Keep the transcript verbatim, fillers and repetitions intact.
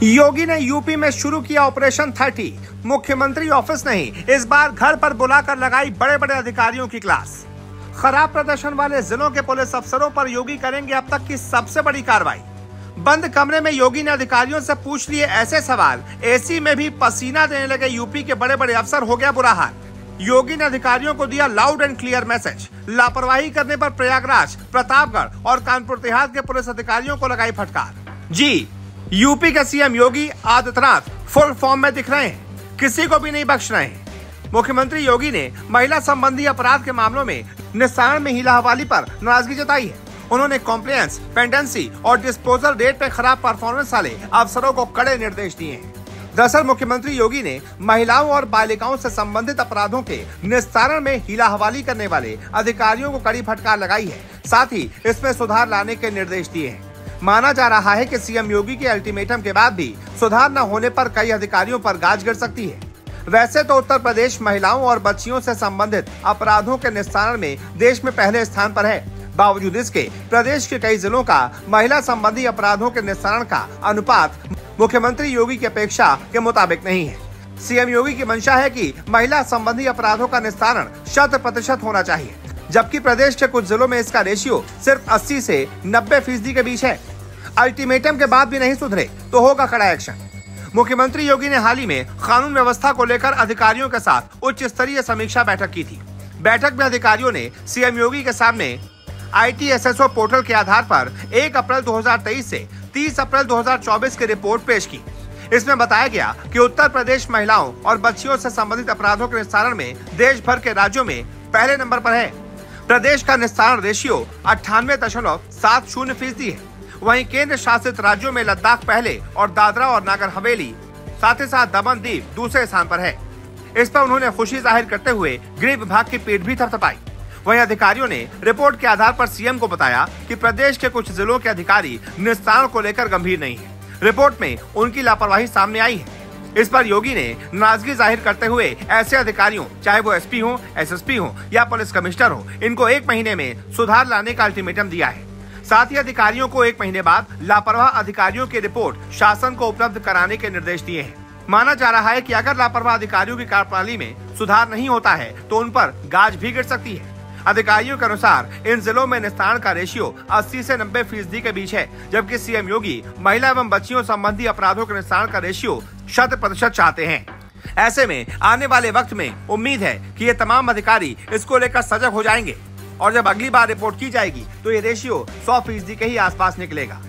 योगी ने यूपी में शुरू किया ऑपरेशन थर्टी। मुख्यमंत्री ऑफिस नहीं, इस बार घर पर बुलाकर लगाई बड़े बड़े अधिकारियों की क्लास। खराब प्रदर्शन वाले जिलों के पुलिस अफसरों पर योगी करेंगे अब तक की सबसे बड़ी कार्रवाई। बंद कमरे में योगी ने अधिकारियों से पूछ लिए ऐसे सवाल, एसी में भी पसीना देने लगे यूपी के बड़े बड़े अफसर, हो गया बुरा हाल। योगी ने अधिकारियों को दिया लाउड एंड क्लियर मैसेज। लापरवाही करने पर प्रयागराज, प्रतापगढ़ और कानपुर देहात के पुलिस अधिकारियों को लगाई फटकार। जी, यूपी के CM Yogi Adityanath full form में दिख रहे हैं, किसी को भी नहीं बख्श रहे हैं। मुख्यमंत्री योगी ने महिला संबंधी अपराध के मामलों में निस्तारण में हीला हवाली पर नाराजगी जताई है। उन्होंने कॉम्प्लायंस, पेंडेंसी और डिस्पोजल रेट पे खराब परफॉर्मेंस वाले अफसरों को कड़े निर्देश दिए हैं। दरअसल मुख्यमंत्री योगी ने महिलाओं और बालिकाओं से संबंधित अपराधों के निस्तारण में हीला हवाली करने वाले अधिकारियों को कड़ी फटकार लगाई है, साथ ही इसमें सुधार लाने के निर्देश दिए हैं। माना जा रहा है कि सीएम योगी के अल्टीमेटम के बाद भी सुधार न होने पर कई अधिकारियों पर गाज गिर सकती है। वैसे तो उत्तर प्रदेश महिलाओं और बच्चियों से संबंधित अपराधों के निस्तारण में देश में पहले स्थान पर है। बावजूद इसके प्रदेश के कई जिलों का महिला संबंधी अपराधों के निस्तारण का अनुपात मुख्यमंत्री योगी की अपेक्षा के मुताबिक नहीं है। सीएम योगी की मंशा है कि महिला संबंधी अपराधों का निस्तारण शत प्रतिशत होना चाहिए, जबकि प्रदेश के कुछ जिलों में इसका रेशियो सिर्फ अस्सी से नब्बे फीसदी के बीच है। अल्टीमेटम के बाद भी नहीं सुधरे तो होगा कड़ा एक्शन। मुख्यमंत्री योगी ने हाल ही में कानून व्यवस्था को लेकर अधिकारियों के साथ उच्च स्तरीय समीक्षा बैठक की थी। बैठक में अधिकारियों ने सीएम योगी के सामने I T S S O portal के आधार पर एक अप्रैल दो हज़ार तेईस से तीस अप्रैल दो हज़ार चौबीस की रिपोर्ट पेश की। इसमें बताया गया कि उत्तर प्रदेश महिलाओं और बच्चियों से संबंधित अपराधों के निस्तारण में देश भर के राज्यों में पहले नंबर पर है। प्रदेश का निस्तारण रेशियो अट्ठानवे दशमलव सात शून्य फीसदी है। वहीं केंद्र शासित राज्यों में लद्दाख पहले और दादरा और नागर हवेली, साथ ही साथ दमन दीव दूसरे स्थान पर है। इस पर उन्होंने खुशी जाहिर करते हुए गृह विभाग की पीठ भी थपथपाई। वहीं अधिकारियों ने रिपोर्ट के आधार पर सीएम को बताया कि प्रदेश के कुछ जिलों के अधिकारी निस्तारण को लेकर गंभीर नहीं है। रिपोर्ट में उनकी लापरवाही सामने आई है। इस पर योगी ने नाराजगी जाहिर करते हुए ऐसे अधिकारियों, चाहे वो एसपी हो, एसएसपी हो या पुलिस कमिश्नर हो, इनको एक महीने में सुधार लाने का अल्टीमेटम दिया है। साथ ही अधिकारियों को एक महीने बाद लापरवाह अधिकारियों की रिपोर्ट शासन को उपलब्ध कराने के निर्देश दिए हैं। माना जा रहा है कि अगर लापरवाह अधिकारियों की कार्यप्रणाली में सुधार नहीं होता है तो उन पर गाज भी गिर सकती है। अधिकारियों के अनुसार इन जिलों में निस्तारण का रेशियो अस्सी से नब्बे फीसदी के बीच है, जबकि सीएम योगी महिला एवं बच्चियों संबंधी अपराधों के निस्तारण का रेशियो शत प्रतिशत चाहते हैं। ऐसे में आने वाले वक्त में उम्मीद है कि ये तमाम अधिकारी इसको लेकर सजग हो जाएंगे और जब अगली बार रिपोर्ट की जाएगी तो ये रेशियो सौ फीसदी के ही आसपास निकलेगा।